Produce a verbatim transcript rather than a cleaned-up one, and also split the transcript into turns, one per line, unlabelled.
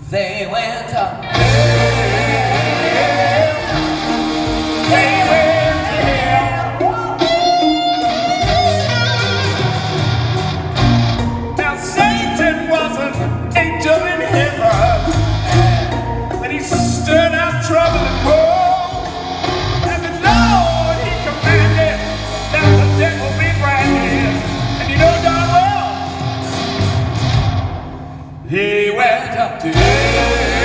They went up.
They went to hell. Now Satan was an angel in heaven, and he stirred out trouble and woe. And the Lord, he commanded that the devil be branded. And you know darn well, he went up to hell.